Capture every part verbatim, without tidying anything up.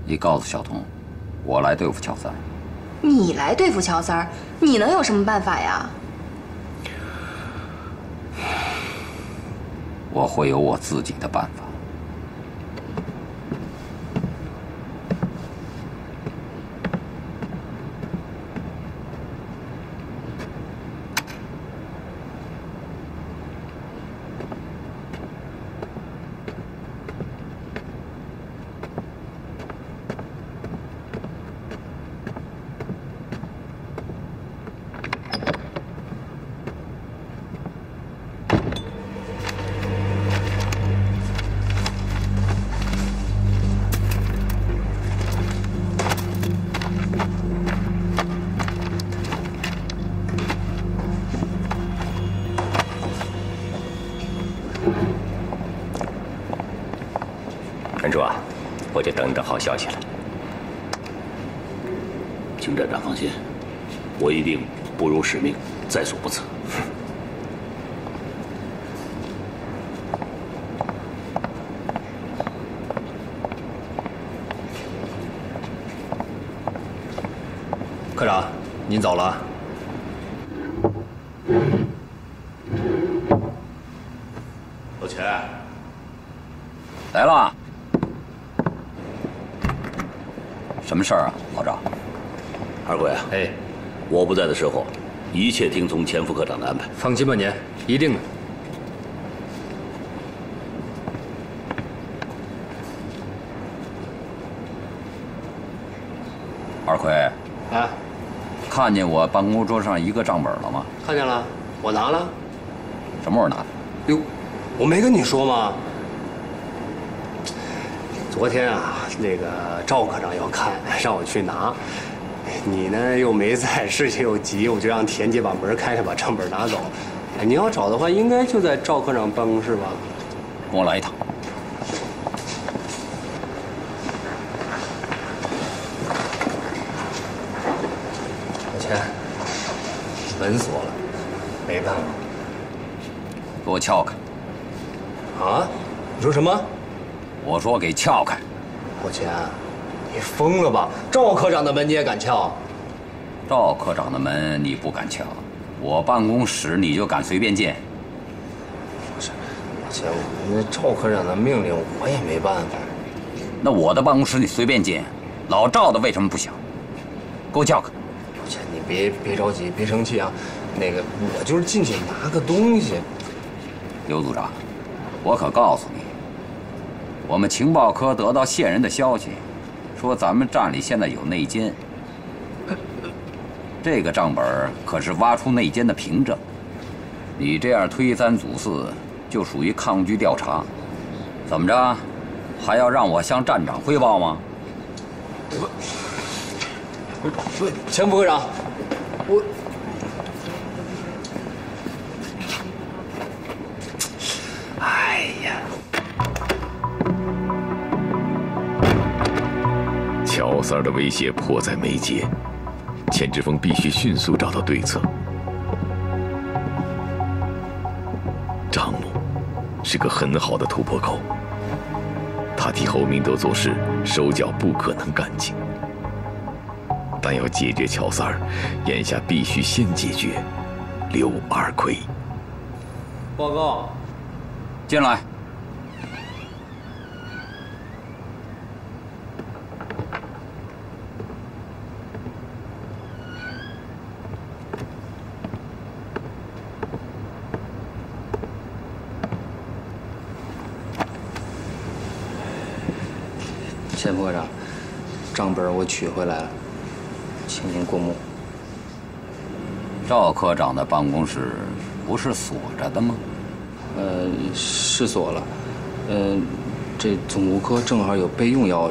你告诉小童，我来对付乔三。 你来对付乔三儿，你能有什么办法呀？ 我会有我自己的办法。 陈主啊，我就等着好消息了。 请站长放心，我一定不辱使命，在所不辞。 科长，您走了。 老钱， 来了。什么事儿啊，老赵？ 二贵啊， 哎， 我不在的时候，一切听从钱副科长的安排。 放心吧您，一定的。 二奎， 啊， 看见我办公桌上一个账本了吗？ 看见了，我拿了。 什么时候拿的？ 哟，我没跟你说吗？昨天啊，那个赵科长要看，让我去拿。你呢又没在，事情又急，我就让田姐把门开开，把账本拿走。哎，你要找的话，应该就在赵科长办公室吧？ 跟我来一趟。 老钱，门锁了，没办法。 给我撬开！ 啊？你说什么？ 我说给撬开！ 老钱，你疯了吧？赵科长的门你也敢撬？ 赵科长的门你不敢撬，我办公室你就敢随便进？ 不是，老钱，那赵科长的命令我也没办法。 那我的办公室你随便进，老赵的为什么不行？给我撬开！ 老钱，你别别着急，别生气啊。那个，我就是进去拿个东西。 刘组长，我可告诉你，我们情报科得到线人的消息，说咱们站里现在有内奸。这个账本可是挖出内奸的凭证。你这样推三阻四，就属于抗拒调查。怎么着，还要让我向站长汇报吗？ 不不，钱副科长，我。哎呀！ 乔三儿的威胁迫在眉睫，钱志峰必须迅速找到对策。账目是个很好的突破口，他替侯明德做事，手脚不可能干净。但要解决乔三儿，眼下必须先解决刘二奎。 报告。 进来。 钱副科长，账本我取回来了，请您过目。 赵科长的办公室不是锁着的吗？ 呃，是锁了。呃，这总务科正好有备用钥匙。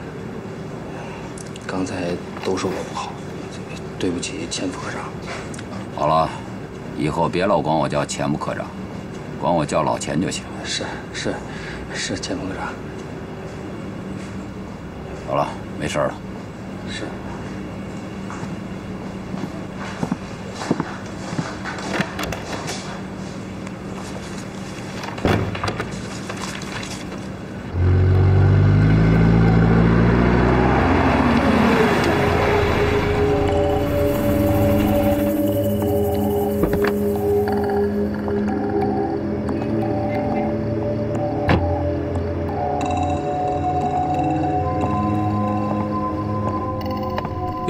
刚才都是我不好，对不起，钱副科长。 好了，以后别老管我叫钱副科长，管我叫老钱就行。 是是是，钱副科长。 好了，没事了。 是。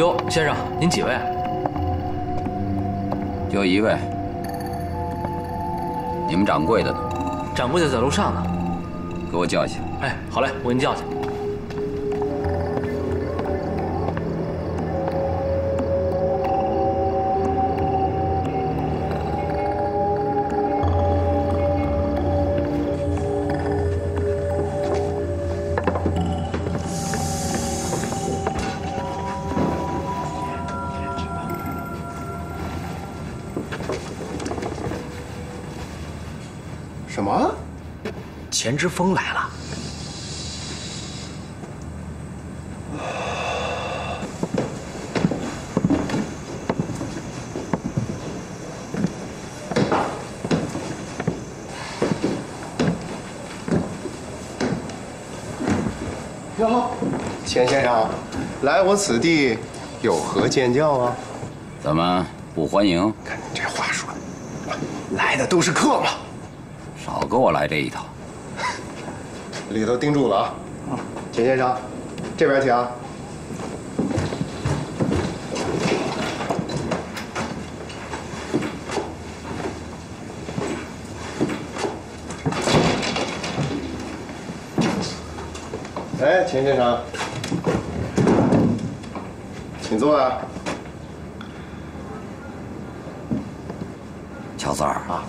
哟，先生，您几位？ 就一位。你们掌柜的呢？ 掌柜的在楼上呢。 给我叫去。 哎，好嘞，我给你叫去。 什么？ 钱之锋来了。 哟，钱先生，来我此地有何见教啊？ 怎么不欢迎？ 看你这话说的，来的都是客嘛。 少给我来这一套。 里头盯住了啊！钱先生，这边请。哎，钱先生，请坐啊。 乔三儿啊，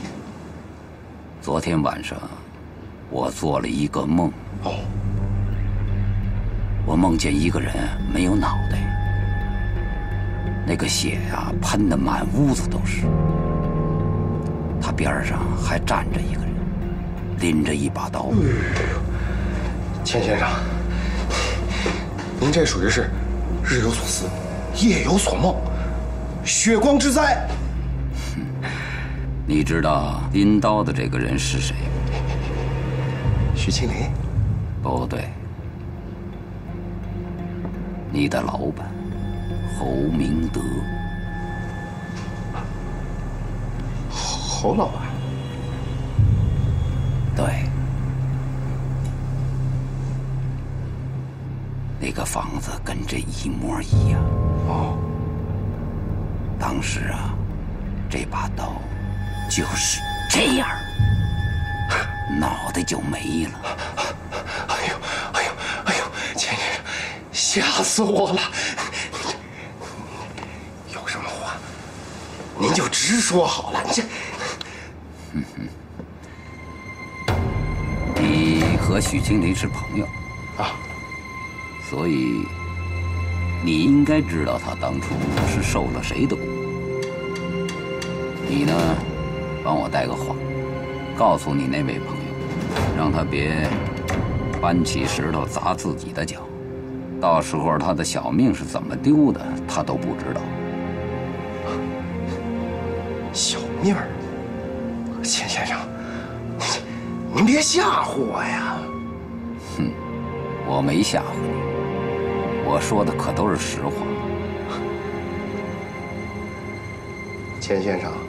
昨天晚上我做了一个梦。 哦。 我梦见一个人没有脑袋，那个血呀喷得满屋子都是。他边上还站着一个人，拎着一把刀。 钱先生，您这属于是日有所思，夜有所梦，血光之灾。 你知道拎刀的这个人是谁吗？ 许庆林？ 不对，你的老板侯明德。 侯老板？ 对。那个房子跟这一模一样。 哦。 当时啊，这把刀就是这样，脑袋就没了。 哎呦，哎呦，哎呦，钱先生，吓死我了！有什么话，您就直说好了。这， 嗯哼，你和许清林是朋友啊， 所以你应该知道他当初是受了谁的蛊。你呢，帮我带个话，告诉你那位朋友，让他别搬起石头砸自己的脚，到时候他的小命是怎么丢的，他都不知道。 小命儿，钱先生，您您别吓唬我呀！ 哼，我没吓唬你，我说的可都是实话。 钱先生，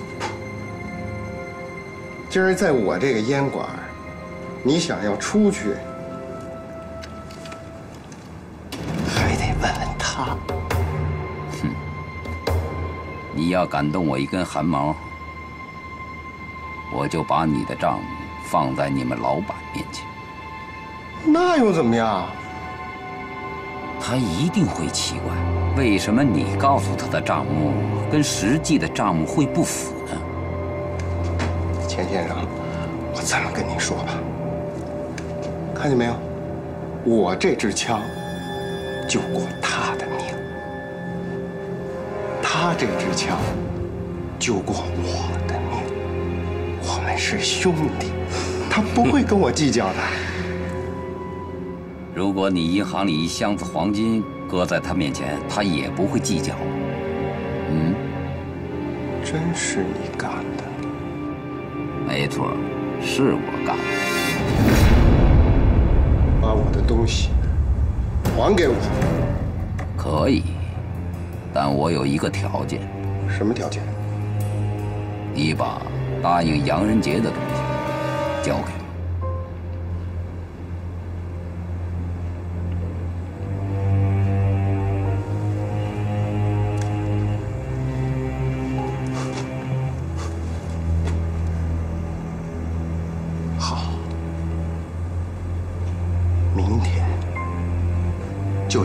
今儿在我这个烟馆，你想要出去，还得问问他。 哼，你要敢动我一根汗毛，我就把你的账目放在你们老板面前。 那又怎么样？ 他一定会奇怪，为什么你告诉他的账目跟实际的账目会不符呢？ 钱先生，我这么跟您说吧，看见没有，我这支枪救过他的命，他这支枪救过我的命，我们是兄弟，他不会跟我计较的。 如果你银行里一箱子黄金搁在他面前，他也不会计较。嗯， 真是你干的？ 没错，是我干的。 把我的东西还给我。 可以，但我有一个条件。 什么条件？ 你把答应杨仁杰的东西交给我。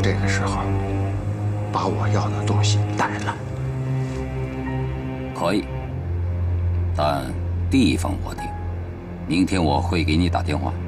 这个时候把我要的东西带来。 可以，但地方我定。明天我会给你打电话。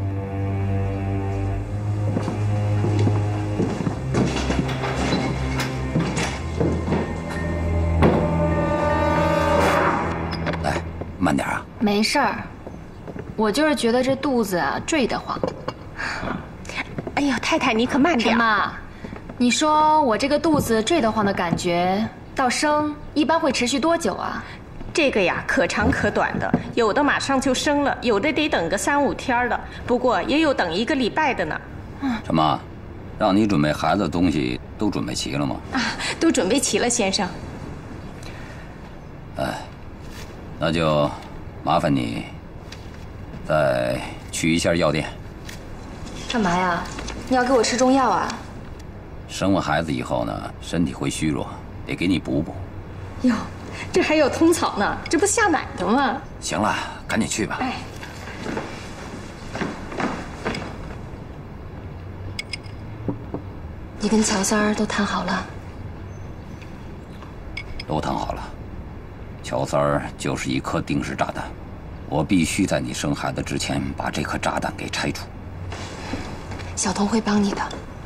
来，慢点啊。 没事儿，我就是觉得这肚子啊坠得慌。 哎呦，太太你可慢点。 陈妈，你说我这个肚子坠得慌的感觉，到生一般会持续多久啊？ 这个呀，可长可短的，有的马上就生了，有的得等个三五天的，不过也有等一个礼拜的呢。 什么？让你准备孩子的东西都准备齐了吗？ 啊，都准备齐了，先生。 哎，那就麻烦你再去一下药店。 干嘛呀？你要给我吃中药啊？ 生完孩子以后呢，身体会虚弱，得给你补补。 哟。这还有通草呢，这不下奶的吗？ 行了，赶紧去吧。 哎， 你跟乔三儿都谈好了？ 都谈好了。乔三儿就是一颗定时炸弹，我必须在你生孩子之前把这颗炸弹给拆除。 小童会帮你的。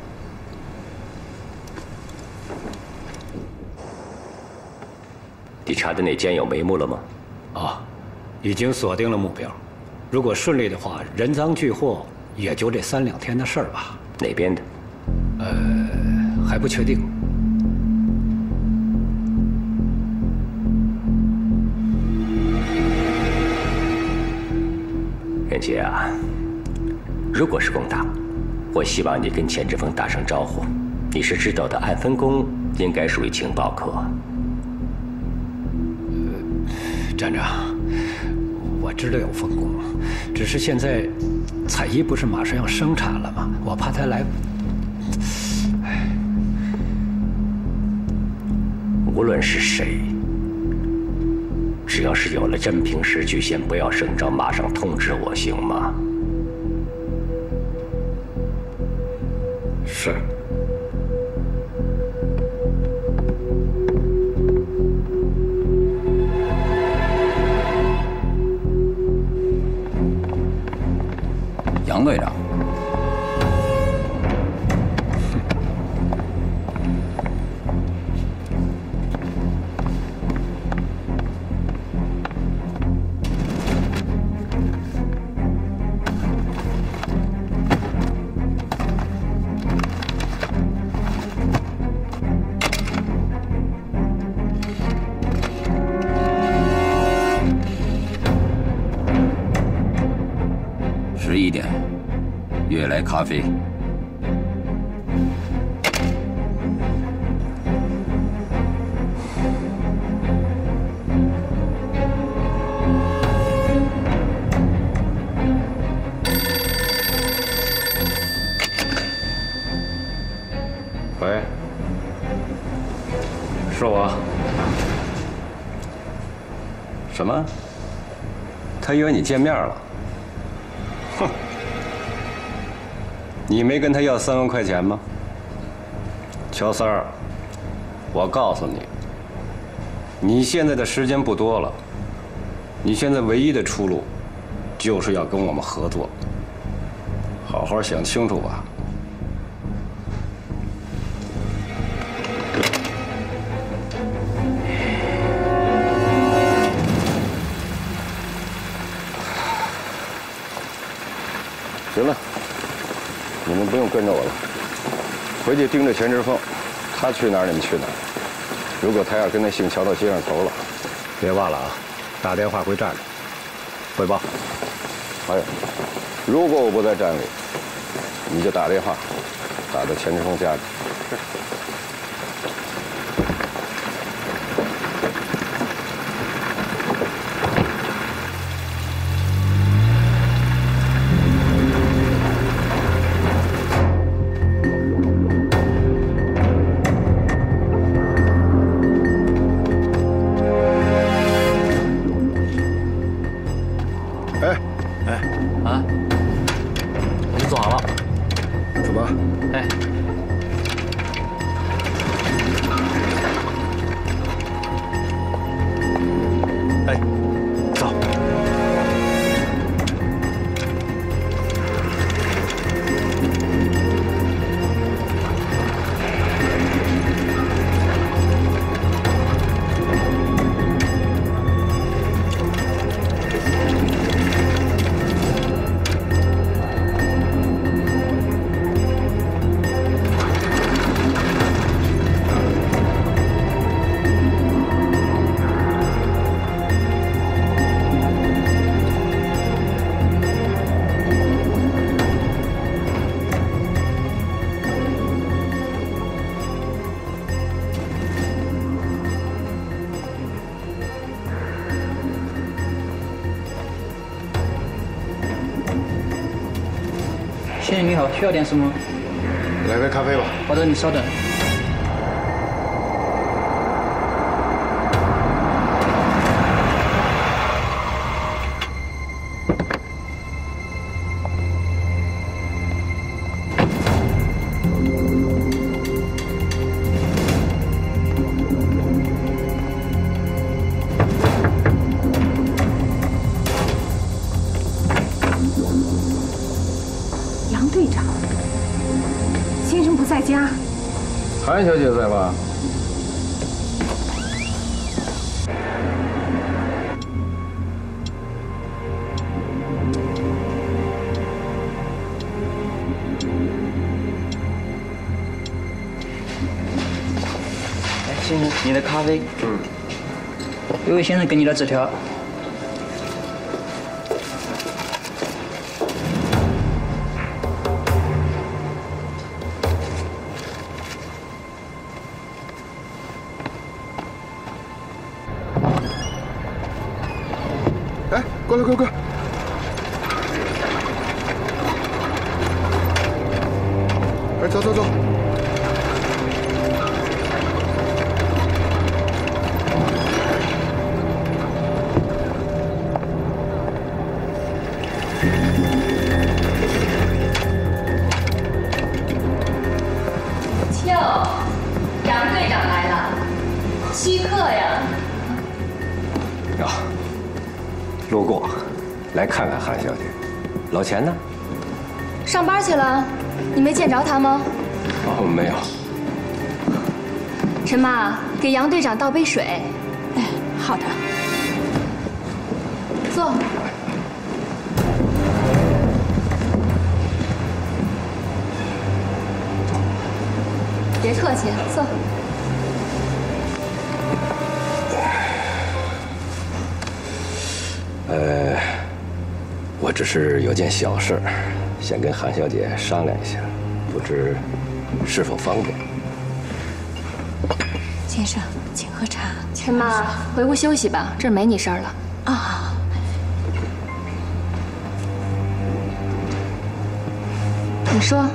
你查的那间有眉目了吗？ 啊，已经锁定了目标。如果顺利的话，人赃俱获，也就这三两天的事儿吧。 哪边的？ 呃，还不确定。 任杰啊，如果是龚大，我希望你跟钱志峰打声招呼。你是知道的，按分工应该属于情报科。 站长，我知道有分工，只是现在彩衣不是马上要生产了吗？我怕他来。 无论是谁，只要是有了真凭实据，先不要声张，马上通知我，行吗？ 是。 杨队长，十一点。悦来咖啡。 喂，是我。什么？他约你见面了？哼！你没跟他要三万块钱吗？乔三儿，我告诉你，你现在的时间不多了，你现在唯一的出路，就是要跟我们合作。好好想清楚吧。行了，你们不用跟着我了，回去盯着钱志凤，他去哪儿你们去哪儿。如果他要跟那姓乔的接上头了， 别忘了啊，打电话回站里汇报。 还有，如果我不在站里，你就打电话打到钱志凤家里。 哎，走。 先生你好，需要点什么？ 来杯咖啡吧。 好的，你稍等。 杨队长，先生不在家。 韩小姐在吧？ 哎，先生，你的咖啡。嗯。有位先生给你的纸条。 哎，过来过来过来！哎，走走走！ 哟，杨队长来了，稀客呀！ 啊，路过，来看看韩小姐。老钱呢？ 上班去了，你没见着他吗？ 哦，没有。 陈妈，给杨队长倒杯水。 哎，好的。 坐。别客气，坐。 呃，我只是有件小事，想跟韩小姐商量一下，不知是否方便？ 先生，请喝茶。 陈妈，回屋休息吧，这儿没你事儿了。 啊。 你说。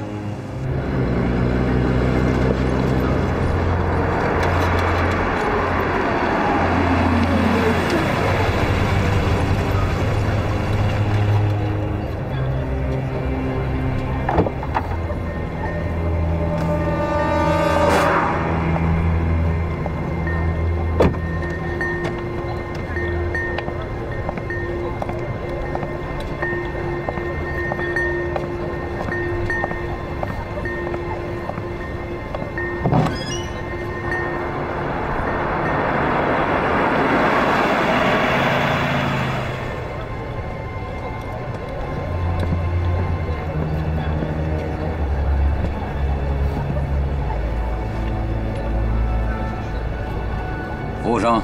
服务生，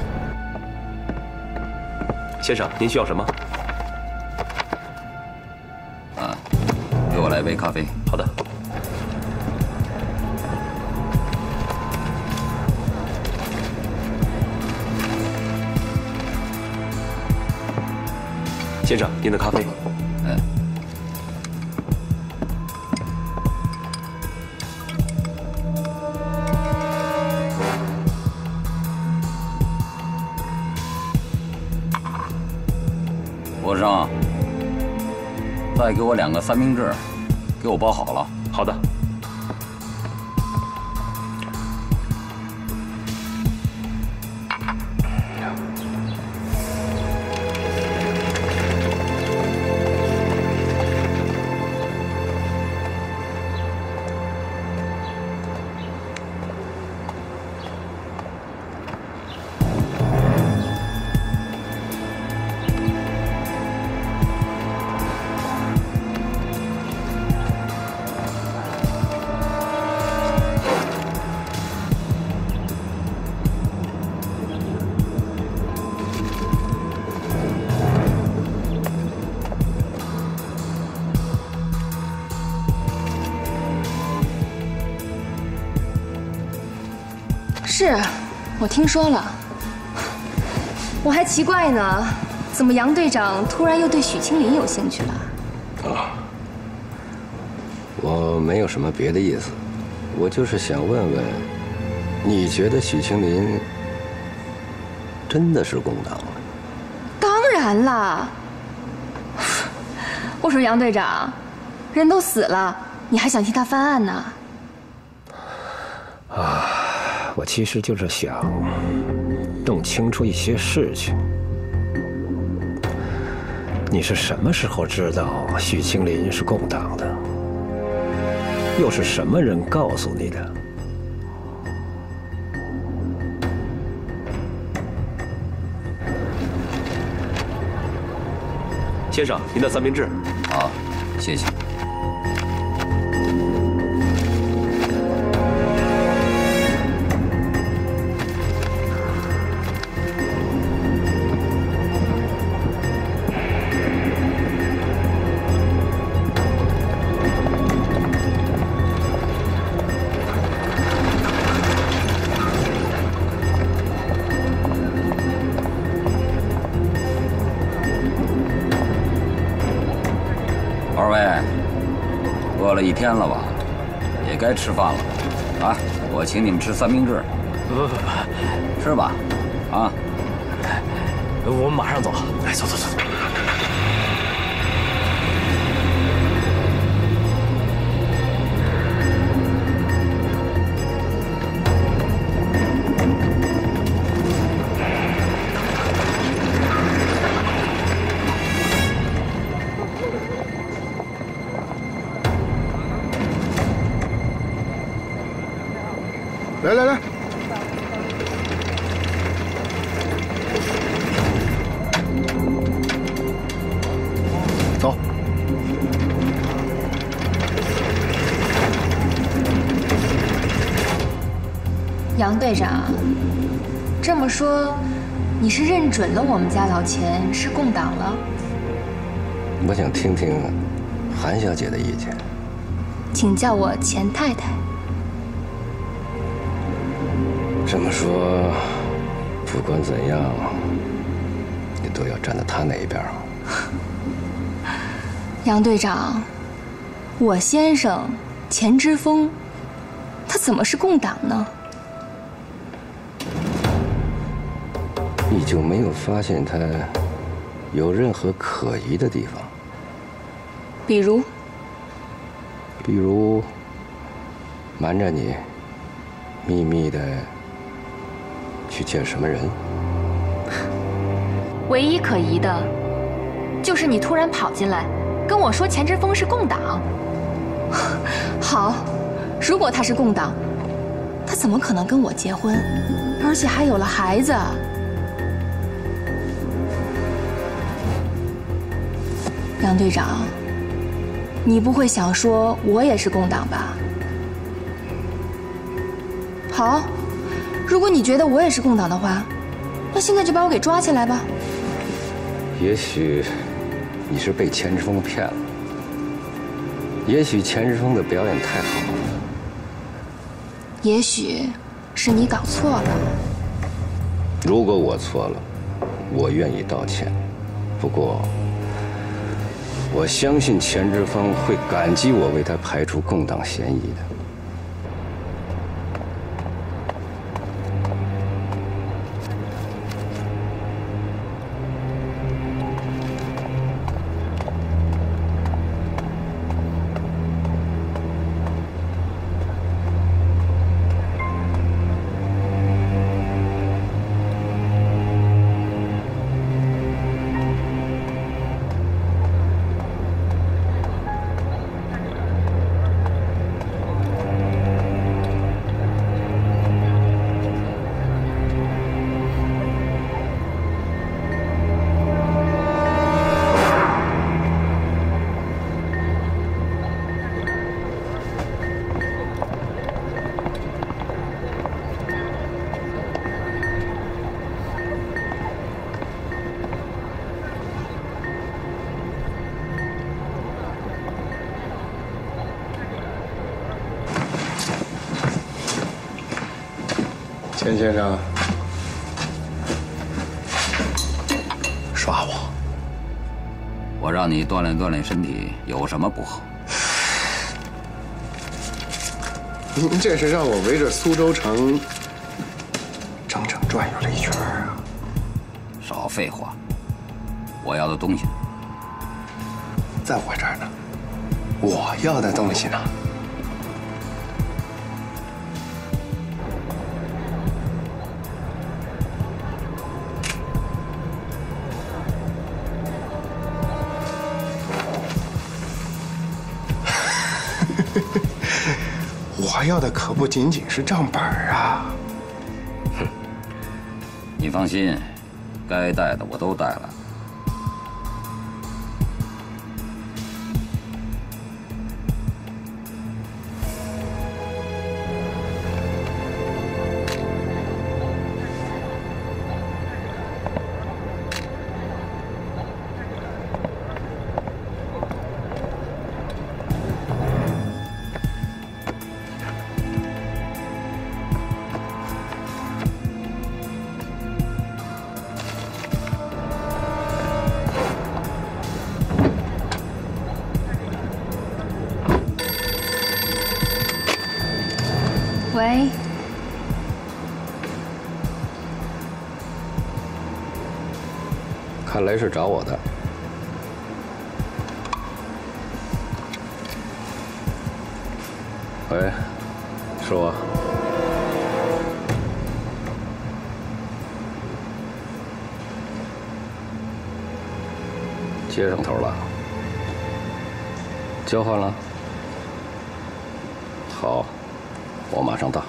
先生，您需要什么？ 啊，给我来杯咖啡。 好的。先生，您的咖啡。 嗯。服务生，再给我两个三明治，给我包好了。 好的。 是，我听说了。我还奇怪呢，怎么杨队长突然又对许清林有兴趣了？ 啊，我没有什么别的意思，我就是想问问，你觉得许清林真的是共党吗？ 当然啦。我说杨队长，人都死了，你还想替他翻案呢？ 啊，我其实就是想弄清楚一些事情。你是什么时候知道许清林是共党的？又是什么人告诉你的？ 先生，您的三明治。 好，谢谢。二位，饿了一天了吧？也该吃饭了，啊！我请你们吃三明治。 不不不， 吃吧，啊！ 我们马上走。哎，走走走。 来来来，走。 杨队长，这么说，你是认准了我们家老钱是共党了？ 我想听听韩小姐的意见。 请叫我钱太太。 这么说，不管怎样，你都要站在他那一边啊。 杨队长，我先生钱之锋，他怎么是共党呢？ 你就没有发现他有任何可疑的地方？ 比如？ 比如瞒着你，秘密的去见什么人？ 唯一可疑的，就是你突然跑进来，跟我说钱之锋是共党。好，如果他是共党，他怎么可能跟我结婚，而且还有了孩子？杨队长，你不会想说我也是共党吧？好。如果你觉得我也是共党的话，那现在就把我给抓起来吧。 也许你是被钱之锋骗了，也许钱之锋的表演太好了， 也许是你搞错了。 如果我错了，我愿意道歉。不过，我相信钱之锋会感激我为他排除共党嫌疑的。 钱先生，耍我？ 我让你锻炼锻炼身体，有什么不好？ 您这是让我围着苏州城整整转悠了一圈啊！ 少废话，我要的东西在我这儿呢。我要的东西呢？我要的可不仅仅是账本啊！ 哼，你放心，该带的我都带了。 喂， 看来是找我的。喂，是我。接上头了，交换了。好。我马上到，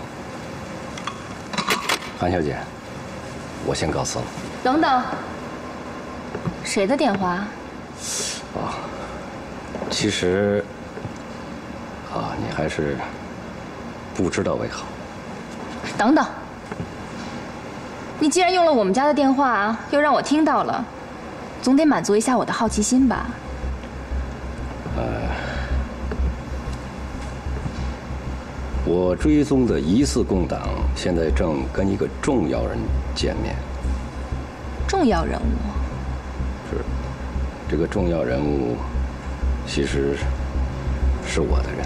韩小姐，我先告辞了。 等等，谁的电话？ 啊，其实，啊，你还是不知道为好。 等等，你既然用了我们家的电话，又让我听到了，总得满足一下我的好奇心吧？ 呃。我追踪的疑似共党，现在正跟一个重要人见面。 重要人物？ 是，这个重要人物，其实是我的人。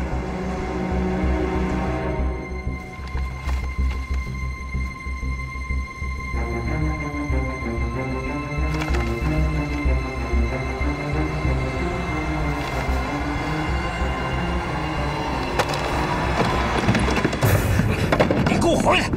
回来！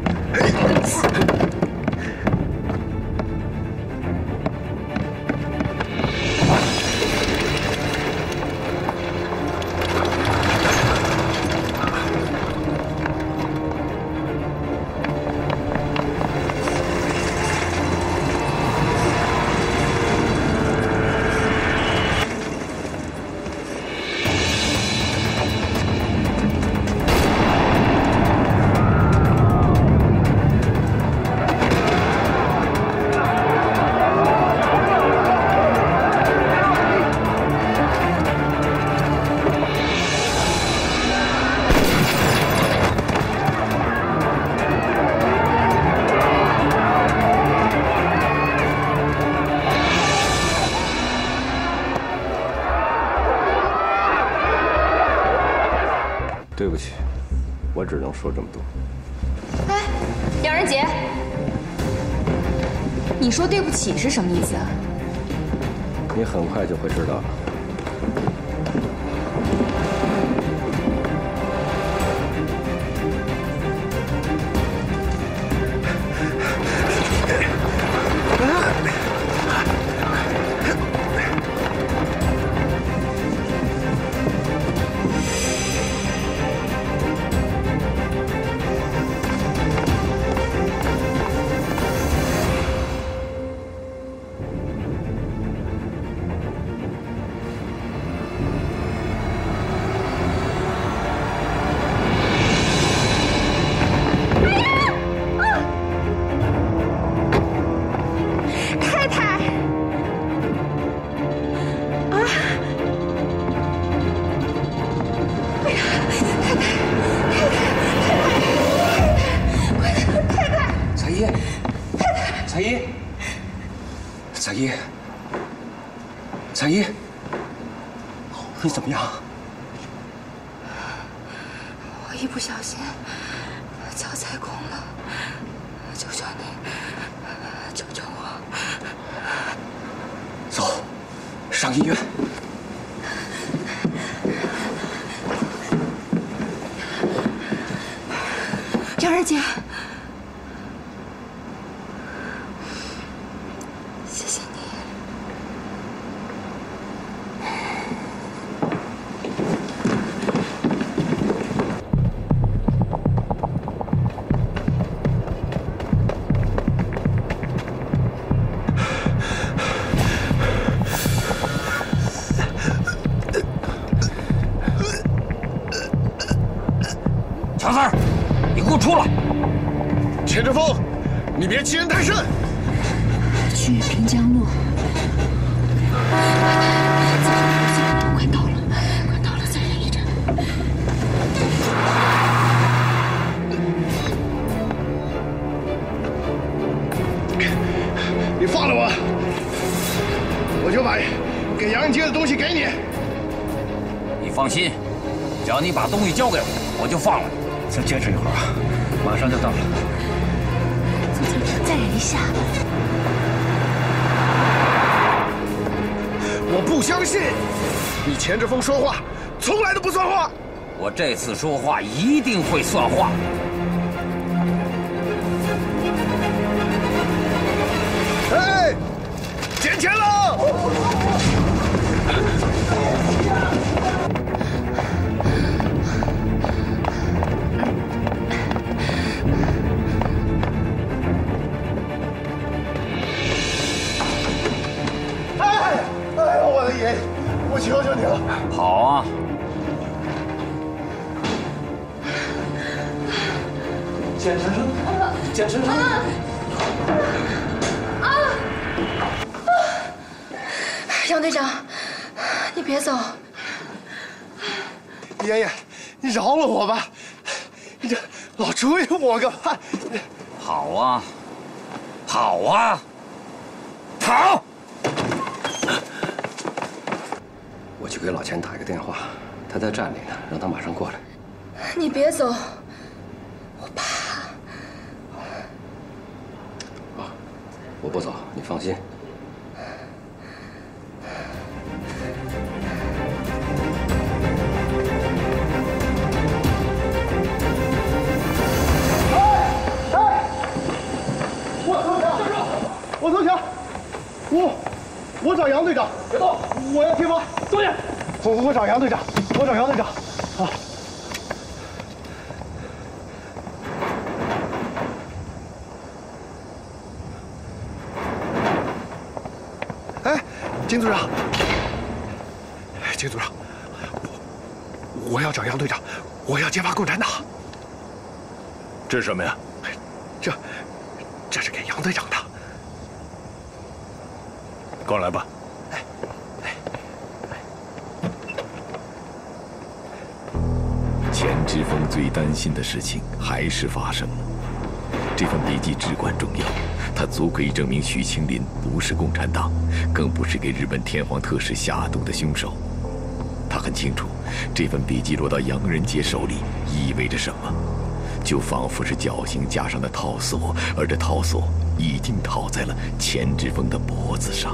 对不起，我只能说这么多。 哎，杨仁杰，你说对不起是什么意思啊？ 你很快就会知道了。 彩衣，你怎么样？ 我一不小心脚踩空了，求求你，救救我！ 走，上医院。 杨二姐，谢谢你。 乔四儿，你给我出来！ 钱志峰，你别欺人太甚！ 去平江路。快到了，快到了，再忍一阵。 你放了我，我就把给杨人接的东西给你。 你放心，只要你把东西交给我，我就放了你。 再坚持一会儿啊，马上就到了。 走走走，再忍一下。 我不相信，你钱志峰说话从来都不算话。 我这次说话一定会算话。 哎，捡钱了！我求求你了！ 好啊！ 简晨晨，简晨晨！ 啊！杨队长，你别走！ 爷爷，你饶了我吧！你这老追我干嘛？ 好啊，好啊，跑！ 我去给老钱打一个电话，他在站里呢，让他马上过来。 你别走，我怕。 啊，我不走，你放心。 我投降，我我找杨队长，别动，我要贴吧，坐下。我我找杨队长，我找杨队长，啊。哎，金组长，金组长，我我要找杨队长，我要揭发共产党。 这是什么呀？ 这这是给杨队长的。 跟我来吧。钱志峰最担心的事情还是发生了。这份笔记至关重要，它足可以证明许清林不是共产党，更不是给日本天皇特使下毒的凶手。他很清楚，这份笔记落到杨仁杰手里意味着什么，就仿佛是绞刑架上的套索，而这套索已经套在了钱志峰的脖子上。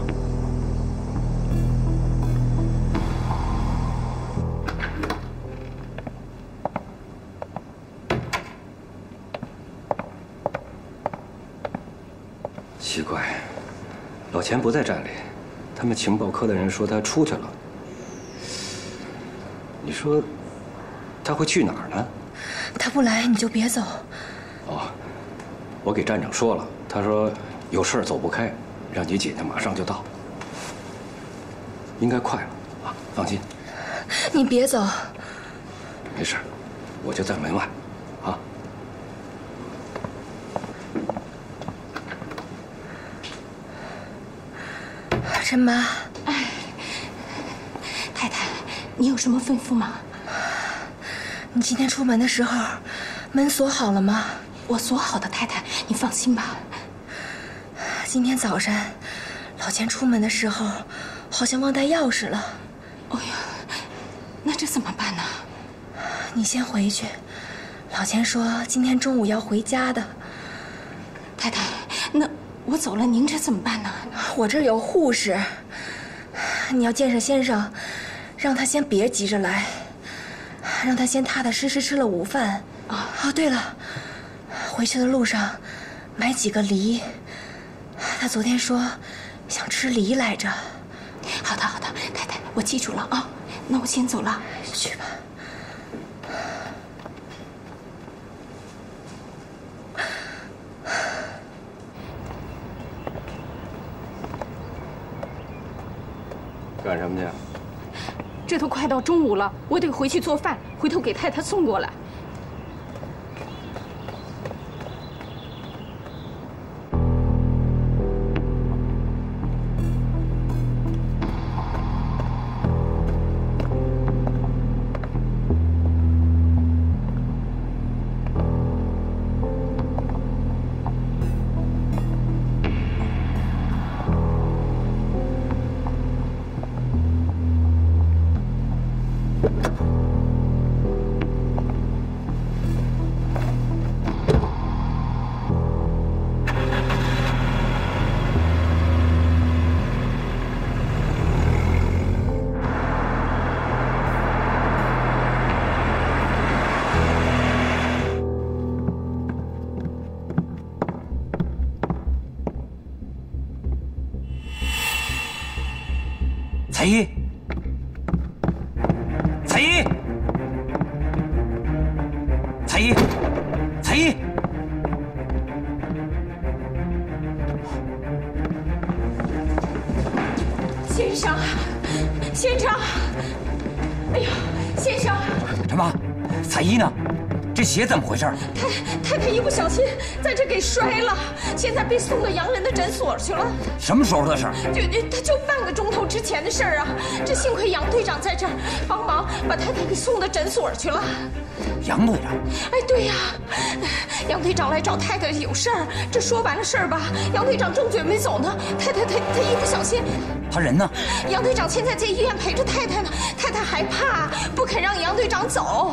奇怪，老钱不在站里，他们情报科的人说他出去了。你说他会去哪儿呢？ 他不来你就别走。 哦，我给站长说了，他说有事儿走不开，让你姐姐马上就到，应该快了啊，放心。 你别走。 没事，我就在门外，啊。 珍妈， 哎，太太，你有什么吩咐吗？ 你今天出门的时候，门锁好了吗？ 我锁好的，太太，你放心吧。 今天早晨，老钱出门的时候， 好像忘带钥匙了。 哎呀，那这怎么办呢？ 你先回去，老钱说今天中午要回家的。 太太，那我走了，您这怎么办呢？ 我这儿有护士，你要见上先生，让他先别急着来，让他先踏踏实实吃了午饭。啊，哦，对了，回去的路上买几个梨，他昨天说想吃梨来着。 好的，好的，太太，我记住了啊。那我先走了， 去吧。 干什么去？ 这都快到中午了，我得回去做饭，回头给太太送过来。 彩衣，彩衣，彩衣，彩衣！ 先生，先生，哎呀，先生！ 什么？彩衣呢？这鞋怎么回事？ 太太太一不小心在这给摔了，现在被送到洋人的诊所去了。 什么时候的事？ 就他就半个钟头之前的事儿啊！这幸亏杨队长在这儿帮忙，把太太给送到诊所去了。 杨队长？ 哎，对呀，杨队长来找太太有事儿。这说完了事儿吧，杨队长正准备走呢，太太他他一不小心， 他人呢？ 杨队长现在在医院陪着太太呢，太太害怕，不肯让杨队长走。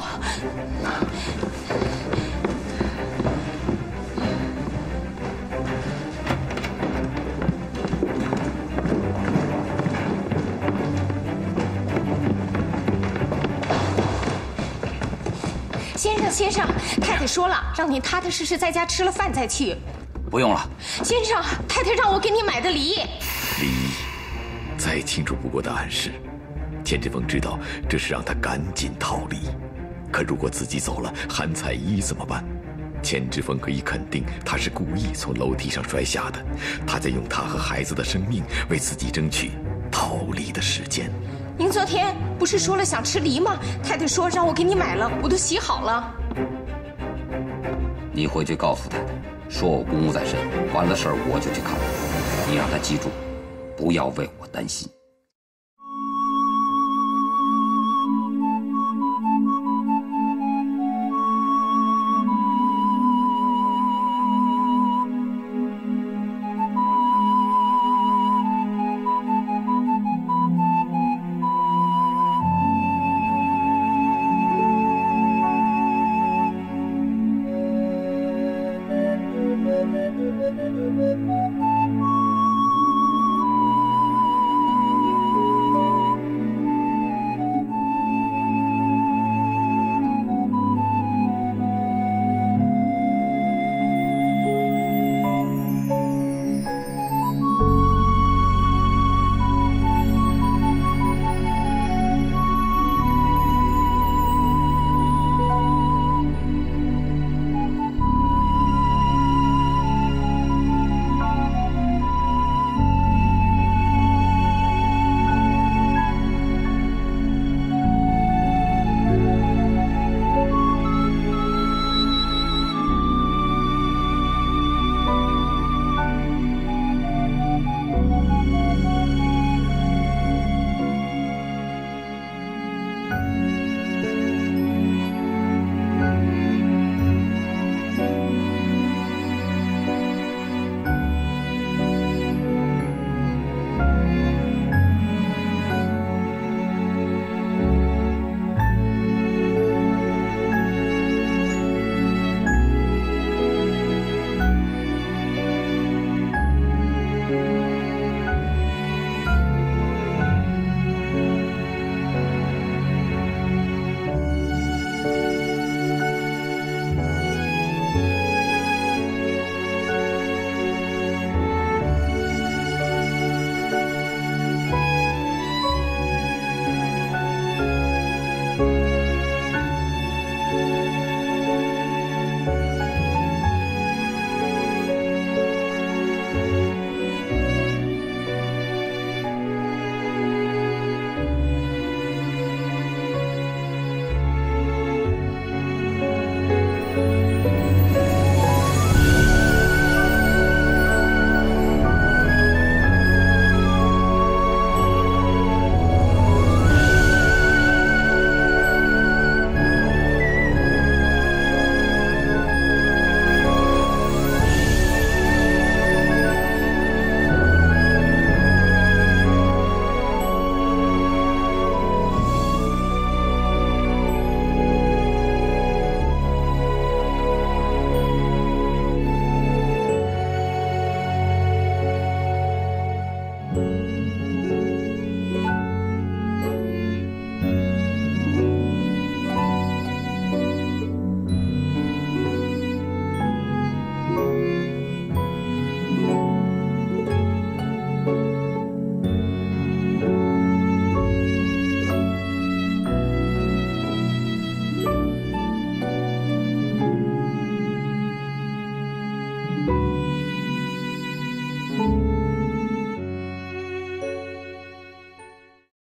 先生，先生，太太说了，让您踏踏实实在家吃了饭再去。 不用了。 先生，太太让我给你买的梨。 梨，再清楚不过的暗示。钱志峰知道这是让他赶紧逃离，可如果自己走了，韩彩衣怎么办？钱志峰可以肯定，他是故意从楼梯上摔下的，他在用他和孩子的生命为自己争取逃离的时间。 您昨天不是说了想吃梨吗？太太说让我给你买了，我都洗好了。 你回去告诉太太，说我公务在身，完了事儿我就去看。你让她记住，不要为我担心。